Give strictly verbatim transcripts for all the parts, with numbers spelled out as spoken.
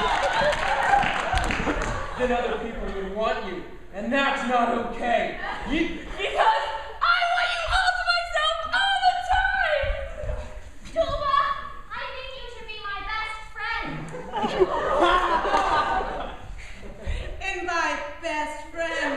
then other people would want you, and that's not okay. You, because I want you all to myself all the time! Tuba, I think you should be my best friend. And my best friend.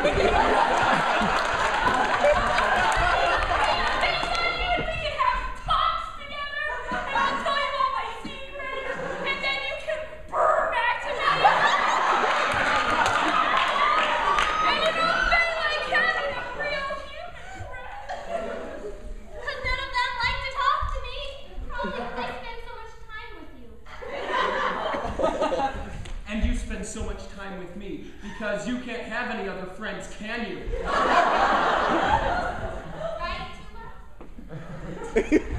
And you spend so much time with me because you can't have any other friends, can you? Right, Tuba?